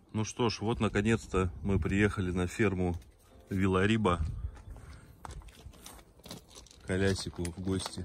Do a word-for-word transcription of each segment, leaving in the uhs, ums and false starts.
Ну что ж, вот наконец-то мы приехали на ферму Вилариба к Алясику в гости.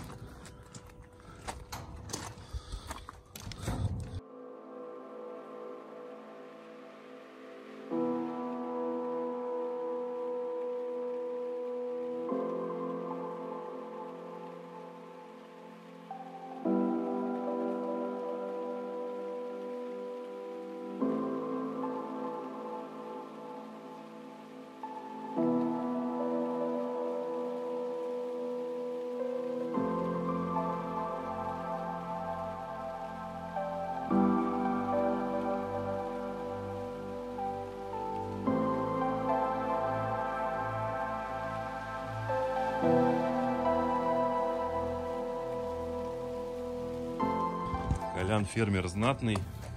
Колян фермер знатный,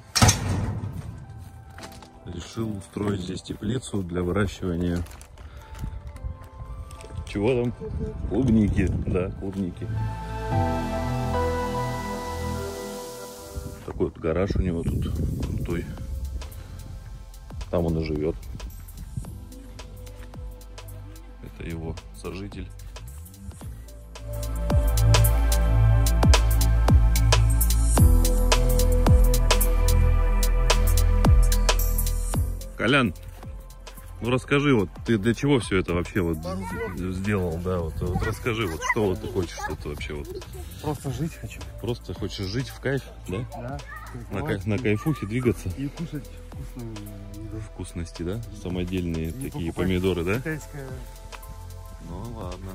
решил устроить здесь теплицу для выращивания чего там? Клубники, да, клубники. Такой вот гараж у него тут крутой. Там он и живет. Это его сожитель. Колян, ну расскажи, вот ты для чего все это вообще вот сделал, да, вот, вот расскажи, вот что вот ты хочешь, это вообще вот. Просто жить хочу. Просто хочешь жить в кайф, да? Да. На, кай, на кайфухе двигаться. И кушать вкусную еду. Вкусности, да? Самодельные Не такие покупать помидоры, да? Китайская. Ну ладно.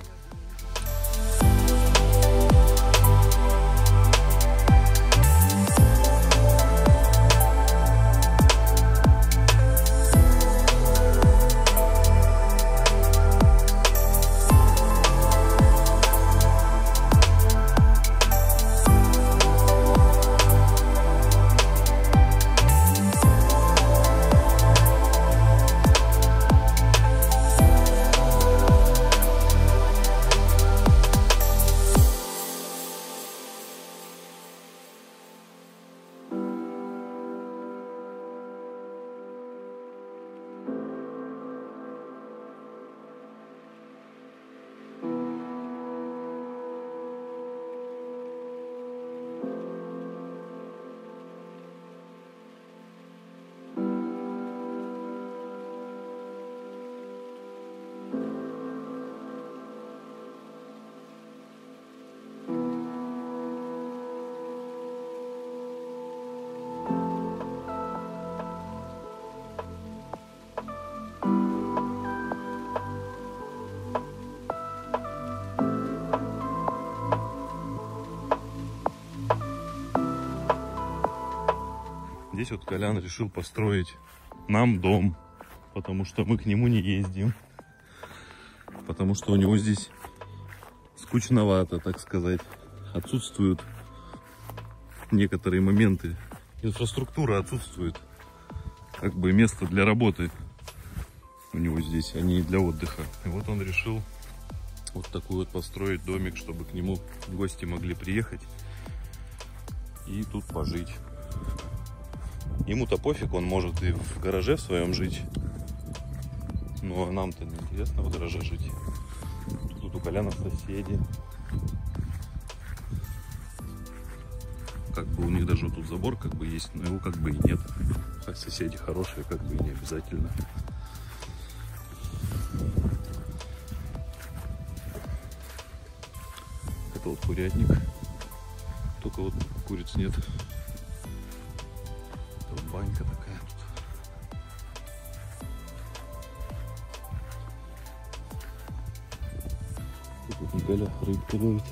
Здесь вот Колян решил построить нам дом, потому что мы к нему не ездим. Потому что у него здесь скучновато, так сказать. Отсутствуют некоторые моменты. Инфраструктура отсутствует. Как бы место для работы у него здесь, а не для отдыха. И вот он решил вот такой вот построить домик, чтобы к нему гости могли приехать и тут пожить. Ему-то пофиг, он может и в гараже в своем жить. Ну а нам-то не интересно в гараже жить. Тут у Коляна соседи. Как бы у них даже вот тут забор как бы есть, но его как бы и нет. А соседи хорошие, как бы и не обязательно. Это вот курятник. Только вот куриц нет. Тут банька такая тут. Тут Николя рыбку ловит.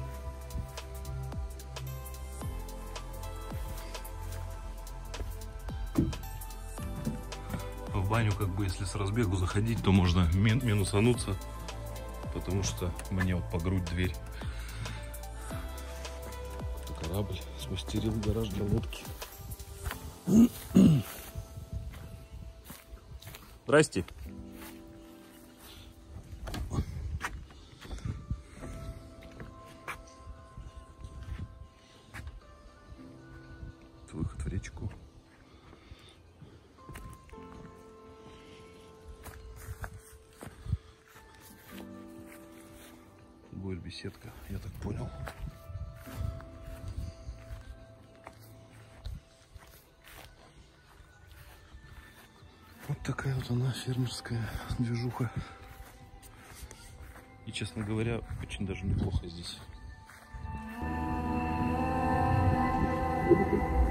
В баню, как бы, если с разбегу заходить, то можно мин минусануться, потому что мне вот по грудь дверь. Это корабль смастерил гараж для лодки. Здрасте. Выход в речку. беседка, я так понял. Вот такая вот она, фермерская движуха. И, честно говоря, очень даже неплохо здесь.